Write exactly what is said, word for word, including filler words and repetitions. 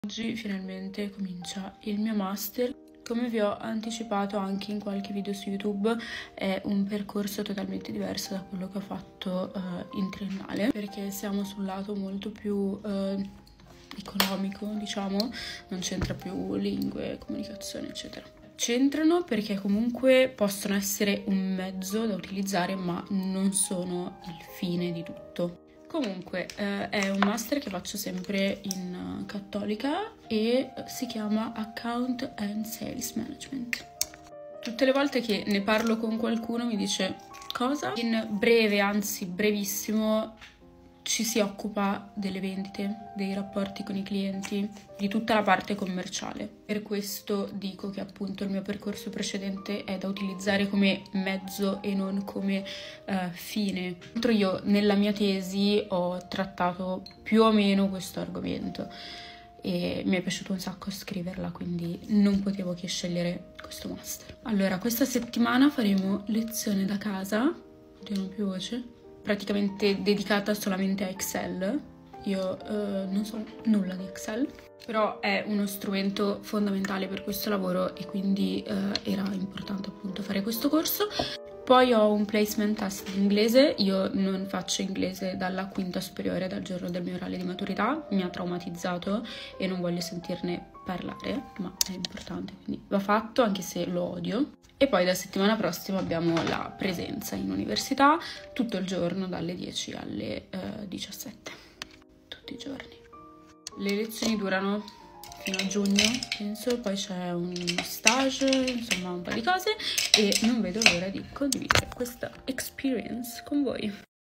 Oggi finalmente comincia il mio master. Come vi ho anticipato anche in qualche video su YouTube, è un percorso totalmente diverso da quello che ho fatto uh, in triennale, perché siamo sul lato molto più uh, economico, diciamo, non c'entra più lingue, comunicazione, eccetera. C'entrano perché comunque possono essere un mezzo da utilizzare, ma non sono il fine di tutto. Comunque eh, è un master che faccio sempre in uh, Cattolica e si chiama Account and Sales Management. Tutte le volte che ne parlo con qualcuno mi dice cosa? In breve, anzi brevissimo, ci si occupa delle vendite, dei rapporti con i clienti, di tutta la parte commerciale. Per questo dico che appunto il mio percorso precedente è da utilizzare come mezzo e non come uh, fine. Tra l'altro io nella mia tesi ho trattato più o meno questo argomento e mi è piaciuto un sacco scriverla, quindi non potevo che scegliere questo master. Allora, questa settimana faremo lezione da casa, diano più voce, praticamente dedicata solamente a Excel. Io uh, non so nulla di Excel, però è uno strumento fondamentale per questo lavoro e quindi uh, era importante appunto fare questo corso. Poi ho un placement test di inglese. Io non faccio inglese dalla quinta superiore, dal giorno del mio orale di maturità, mi ha traumatizzato e non voglio sentirne parlare, ma è importante, quindi va fatto anche se lo odio. E poi da settimana prossima abbiamo la presenza in università tutto il giorno dalle dieci alle uh, diciassette, tutti i giorni. Le lezioni durano fino a giugno, penso, poi c'è un stage, insomma un po' di cose e non vedo l'ora di condividere questa experience con voi.